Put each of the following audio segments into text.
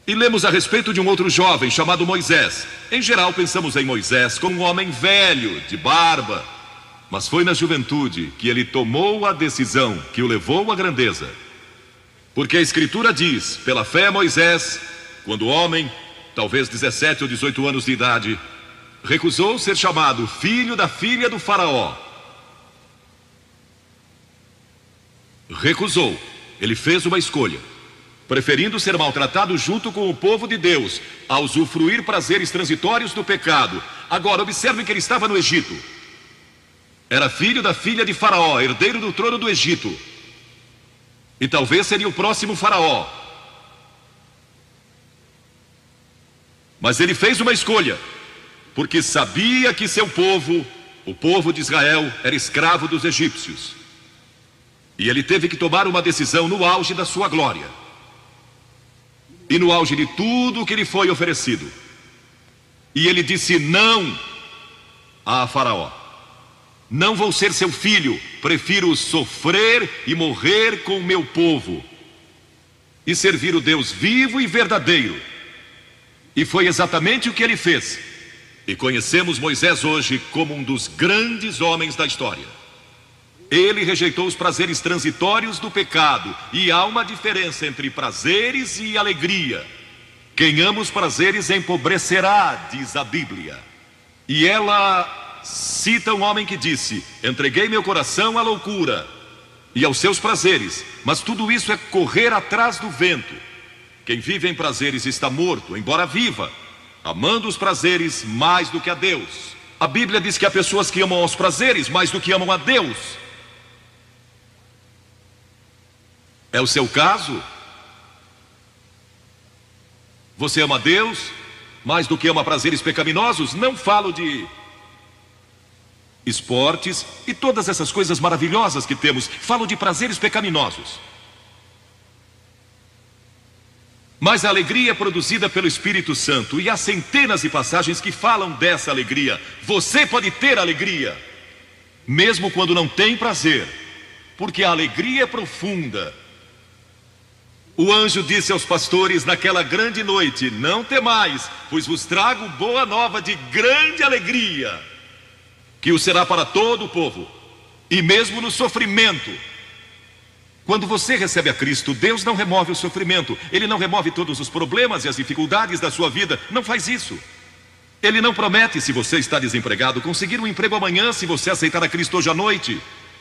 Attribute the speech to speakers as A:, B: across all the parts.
A: E lemos a respeito de um outro jovem chamado Moisés. Em geral, pensamos em Moisés como um homem velho, de barba. Mas foi na juventude que ele tomou a decisão que o levou à grandeza. Porque a Escritura diz, pela fé Moisés, quando o homem, talvez 17 ou 18 anos de idade, recusou ser chamado filho da filha do faraó. Recusou. Ele fez uma escolha, preferindo ser maltratado junto com o povo de Deus, a usufruir prazeres transitórios do pecado. Agora, observe que ele estava no Egito. Era filho da filha de Faraó, herdeiro do trono do Egito. E talvez seria o próximo Faraó. Mas ele fez uma escolha, porque sabia que seu povo, o povo de Israel, era escravo dos egípcios. E ele teve que tomar uma decisão no auge da sua glória. E no auge de tudo o que lhe foi oferecido. E ele disse não a Faraó. Não vou ser seu filho, prefiro sofrer e morrer com o meu povo. E servir o Deus vivo e verdadeiro. E foi exatamente o que ele fez. E conhecemos Moisés hoje como um dos grandes homens da história. Ele rejeitou os prazeres transitórios do pecado. E há uma diferença entre prazeres e alegria. Quem ama os prazeres empobrecerá, diz a Bíblia. E ela cita um homem que disse: entreguei meu coração à loucura e aos seus prazeres, mas tudo isso é correr atrás do vento. Quem vive em prazeres está morto, embora viva, amando os prazeres mais do que a Deus. A Bíblia diz que há pessoas que amam aos prazeres mais do que amam a Deus. É o seu caso? Você ama a Deus mais do que ama prazeres pecaminosos? Não falo de esportes e todas essas coisas maravilhosas que temos. Falo de prazeres pecaminosos. Mas a alegria é produzida pelo Espírito Santo. E há centenas de passagens que falam dessa alegria. Você pode ter alegria, mesmo quando não tem prazer, porque a alegria é profunda. O anjo disse aos pastores naquela grande noite: não temais, pois vos trago boa nova de grande alegria, que o será para todo o povo. E mesmo no sofrimento, quando você recebe a Cristo, Deus não remove o sofrimento. Ele não remove todos os problemas e as dificuldades da sua vida. Não faz isso. Ele não promete, se você está desempregado, conseguir um emprego amanhã se você aceitar a Cristo hoje à noite.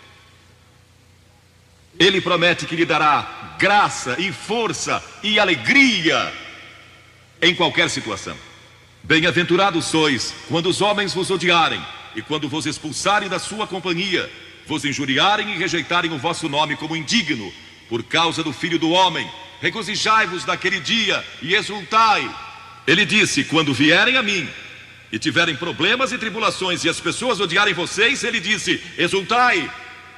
A: Ele promete que lhe dará graça e força e alegria em qualquer situação. Bem-aventurados sois quando os homens vos odiarem e quando vos expulsarem da sua companhia, vos injuriarem e rejeitarem o vosso nome como indigno, por causa do Filho do Homem. Regozijai-vos naquele dia e exultai. Ele disse: quando vierem a mim e tiverem problemas e tribulações e as pessoas odiarem vocês, ele disse: exultai,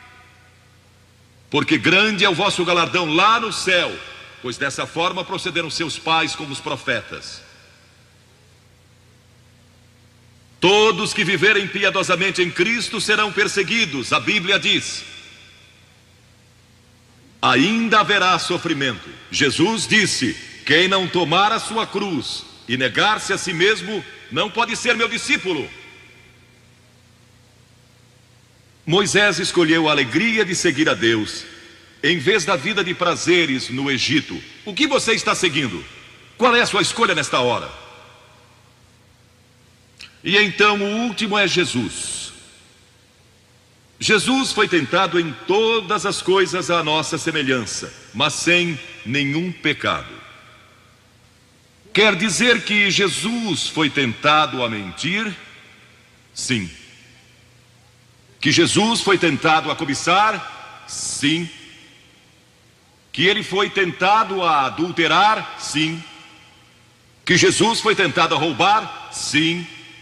A: porque grande é o vosso galardão lá no céu, pois dessa forma procederam seus pais com os profetas. Todos que viverem piedosamente em Cristo serão perseguidos, a Bíblia diz. Ainda haverá sofrimento. Jesus disse: quem não tomar a sua cruz e negar-se a si mesmo, não pode ser meu discípulo. Moisés escolheu a alegria de seguir a Deus, em vez da vida de prazeres no Egito. O que você está seguindo? Qual é a sua escolha nesta hora? E então o último é Jesus. Jesus foi tentado em todas as coisas à nossa semelhança, mas sem nenhum pecado. Quer dizer que Jesus foi tentado a mentir? Sim. Que Jesus foi tentado a cobiçar? Sim. Que ele foi tentado a adulterar? Sim. Que Jesus foi tentado a roubar? Sim.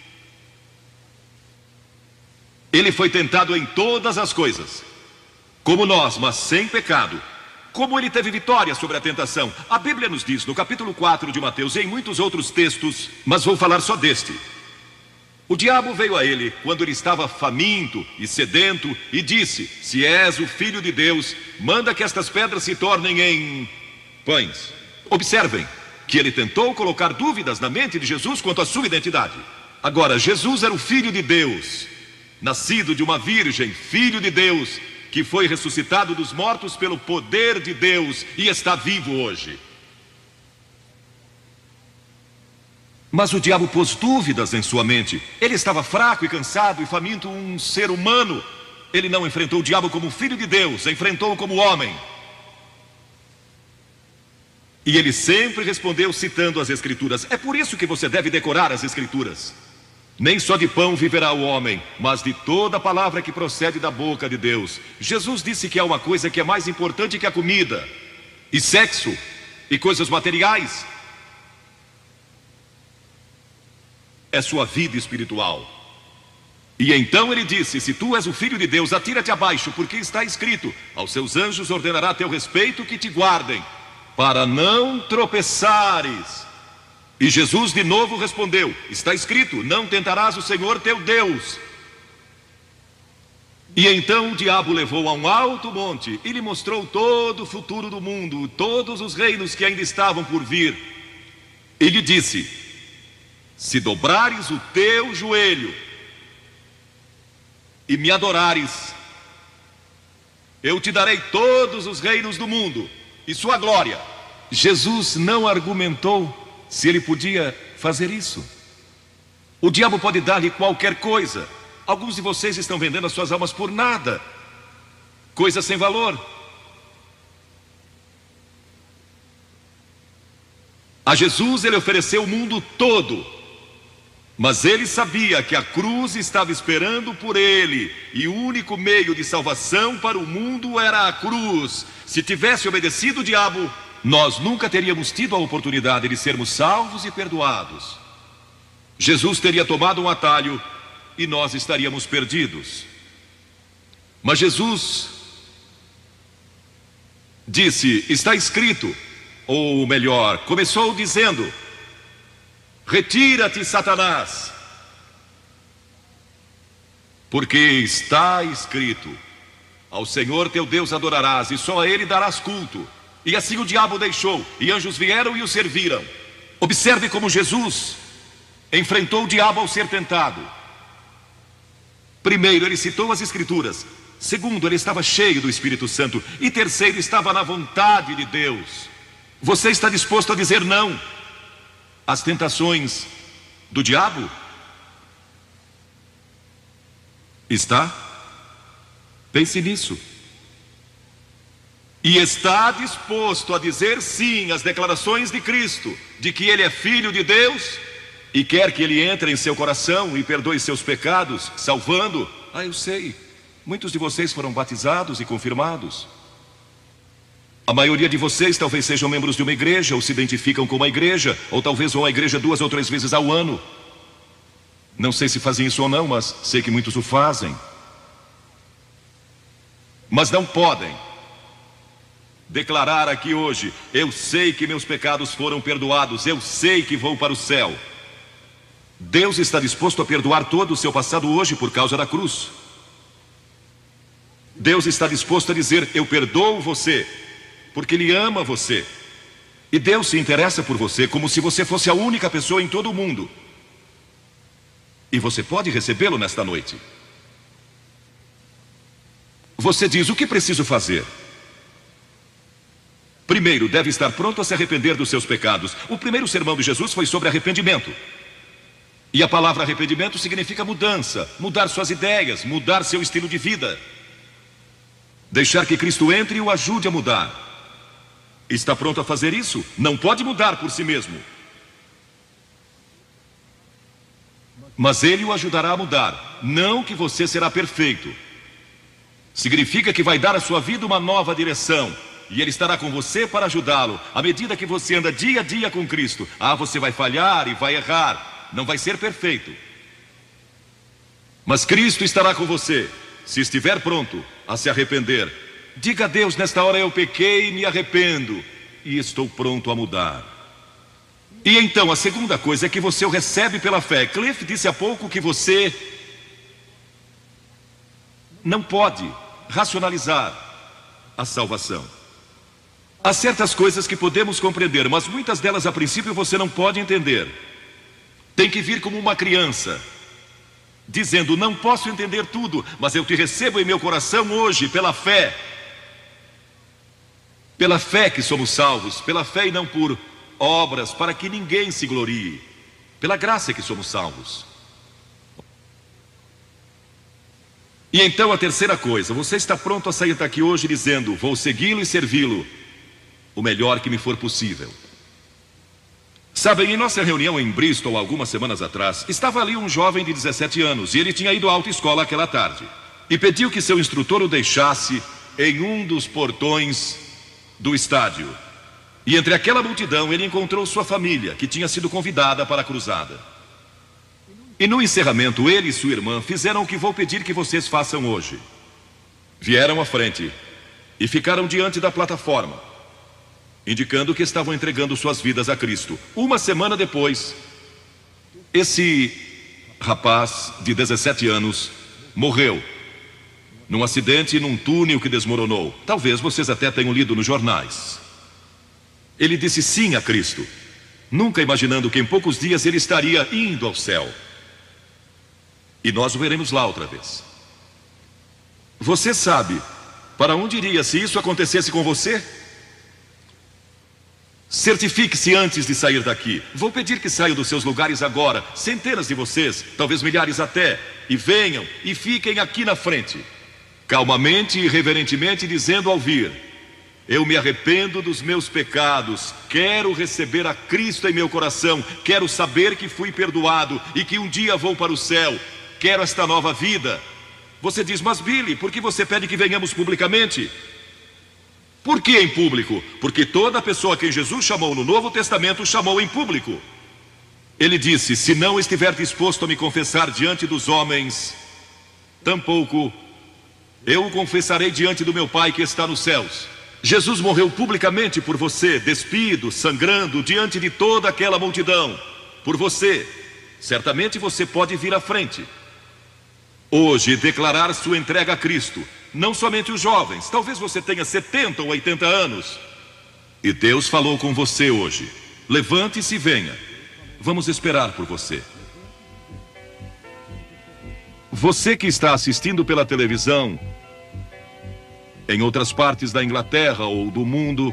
A: Ele foi tentado em todas as coisas, como nós, mas sem pecado. Como ele teve vitória sobre a tentação? A Bíblia nos diz no capítulo 4 de Mateus e em muitos outros textos, mas vou falar só deste. O diabo veio a ele quando ele estava faminto e sedento e disse: se és o Filho de Deus, manda que estas pedras se tornem em pães. Observem, que ele tentou colocar dúvidas na mente de Jesus quanto à sua identidade. Agora, Jesus era o Filho de Deus, nascido de uma virgem, Filho de Deus, que foi ressuscitado dos mortos pelo poder de Deus e está vivo hoje. Mas o diabo pôs dúvidas em sua mente. Ele estava fraco e cansado e faminto, um ser humano. Ele não enfrentou o diabo como Filho de Deus, enfrentou-o como homem. E ele sempre respondeu citando as Escrituras. É por isso que você deve decorar as Escrituras. Nem só de pão viverá o homem, mas de toda palavra que procede da boca de Deus. Jesus disse que há uma coisa que é mais importante que a comida, e sexo, e coisas materiais. É sua vida espiritual. E então ele disse: se tu és o Filho de Deus, atira-te abaixo, porque está escrito: aos seus anjos ordenará a teu respeito que te guardem, para não tropeçares. E Jesus de novo respondeu: está escrito, não tentarás o Senhor teu Deus. E então o diabo levou a um alto monte e lhe mostrou todo o futuro do mundo, todos os reinos que ainda estavam por vir. E lhe disse: se dobrares o teu joelho e me adorares, eu te darei todos os reinos do mundo e sua glória. Jesus não argumentou se ele podia fazer isso. O diabo pode dar-lhe qualquer coisa. Alguns de vocês estão vendendo as suas almas por nada, coisas sem valor. A Jesus ele ofereceu o mundo todo, mas ele sabia que a cruz estava esperando por ele, e o único meio de salvação para o mundo era a cruz. Se tivesse obedecido o diabo, nós nunca teríamos tido a oportunidade de sermos salvos e perdoados. Jesus teria tomado um atalho e nós estaríamos perdidos. Mas Jesus disse: está escrito, ou melhor, começou dizendo: retira-te, Satanás, porque está escrito, ao Senhor teu Deus adorarás e só a ele darás culto. E assim o diabo deixou, e anjos vieram e o serviram. Observe como Jesus enfrentou o diabo ao ser tentado. Primeiro, ele citou as Escrituras. Segundo, ele estava cheio do Espírito Santo. E terceiro, estava na vontade de Deus. Você está disposto a dizer não às tentações do diabo? Está? Pense nisso. E está disposto a dizer sim às declarações de Cristo, de que Ele é Filho de Deus, e quer que Ele entre em seu coração e perdoe seus pecados, salvando? Ah, eu sei, muitos de vocês foram batizados e confirmados. A maioria de vocês talvez sejam membros de uma igreja, ou se identificam com uma igreja, ou talvez vão à igreja 2 ou 3 vezes ao ano. Não sei se fazem isso ou não, mas sei que muitos o fazem. Mas não podem declarar aqui hoje: eu sei que meus pecados foram perdoados, eu sei que vou para o céu. Deus está disposto a perdoar todo o seu passado hoje por causa da cruz. Deus está disposto a dizer: eu perdoo você, porque Ele ama você. E Deus se interessa por você como se você fosse a única pessoa em todo o mundo. E você pode recebê-lo nesta noite. Você diz: o que preciso fazer? Primeiro, deve estar pronto a se arrepender dos seus pecados. O primeiro sermão de Jesus foi sobre arrependimento. E a palavra arrependimento significa mudança, mudar suas ideias, mudar seu estilo de vida. Deixar que Cristo entre e o ajude a mudar. Está pronto a fazer isso? Não pode mudar por si mesmo, mas Ele o ajudará a mudar. Não que você será perfeito. Significa que vai dar à sua vida uma nova direção, e Ele estará com você para ajudá-lo. À medida que você anda dia a dia com Cristo, você vai falhar e vai errar, não vai ser perfeito, mas Cristo estará com você, se estiver pronto a se arrepender. Diga a Deus: nesta hora eu pequei e me arrependo, e estou pronto a mudar. E então a segunda coisa é que você o recebe pela fé. Cliff disse há pouco que você não pode racionalizar a salvação. Há certas coisas que podemos compreender, mas muitas delas a princípio você não pode entender. Tem que vir como uma criança, dizendo: não posso entender tudo, mas eu te recebo em meu coração hoje pela fé. Pela fé que somos salvos, pela fé e não por obras, para que ninguém se glorie. Pela graça que somos salvos. E então a terceira coisa, você está pronto a sair daqui hoje dizendo: vou segui-lo e servi-lo o melhor que me for possível. Sabem, em nossa reunião em Bristol, algumas semanas atrás, estava ali um jovem de 17 anos e ele tinha ido à autoescola aquela tarde. E pediu que seu instrutor o deixasse em um dos portões do estádio. E entre aquela multidão ele encontrou sua família, que tinha sido convidada para a cruzada. E no encerramento, ele e sua irmã fizeram o que vou pedir que vocês façam hoje. Vieram à frente e ficaram diante da plataforma, indicando que estavam entregando suas vidas a Cristo. Uma semana depois, esse rapaz de 17 anos morreu num acidente num túnel que desmoronou. Talvez vocês até tenham lido nos jornais. Ele disse sim a Cristo, nunca imaginando que em poucos dias ele estaria indo ao céu. E nós o veremos lá outra vez. Você sabe para onde iria se isso acontecesse com você? Certifique-se antes de sair daqui. Vou pedir que saiam dos seus lugares agora, centenas de vocês, talvez milhares até, e venham e fiquem aqui na frente, calmamente e reverentemente, dizendo ao vir: eu me arrependo dos meus pecados, quero receber a Cristo em meu coração, quero saber que fui perdoado e que um dia vou para o céu, quero esta nova vida. Você diz: mas Billy, por que você pede que venhamos publicamente? Por que em público? Porque toda pessoa a quem Jesus chamou no Novo Testamento chamou em público. Ele disse: se não estiver disposto a me confessar diante dos homens, tampouco eu o confessarei diante do meu Pai que está nos céus. Jesus morreu publicamente por você, despido, sangrando, diante de toda aquela multidão. Por você. Certamente você pode vir à frente hoje e declarar sua entrega a Cristo. Não somente os jovens, talvez você tenha 70 ou 80 anos. E Deus falou com você hoje. Levante-se e venha. Vamos esperar por você. Você que está assistindo pela televisão, em outras partes da Inglaterra ou do mundo,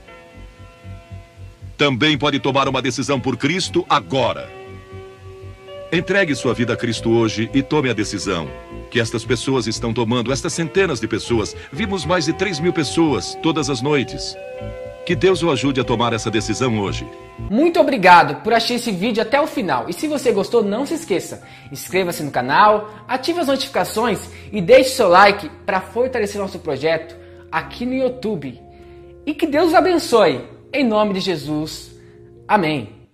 A: também pode tomar uma decisão por Cristo agora. Entregue sua vida a Cristo hoje e tome a decisão que estas pessoas estão tomando, estas centenas de pessoas. Vimos mais de 3.000 pessoas todas as noites. Que Deus o ajude a tomar essa decisão hoje.
B: Muito obrigado por assistir esse vídeo até o final. E se você gostou, não se esqueça, inscreva-se no canal, ative as notificações e deixe seu like para fortalecer nosso projeto aqui no YouTube. E que Deus os abençoe. Em nome de Jesus. Amém.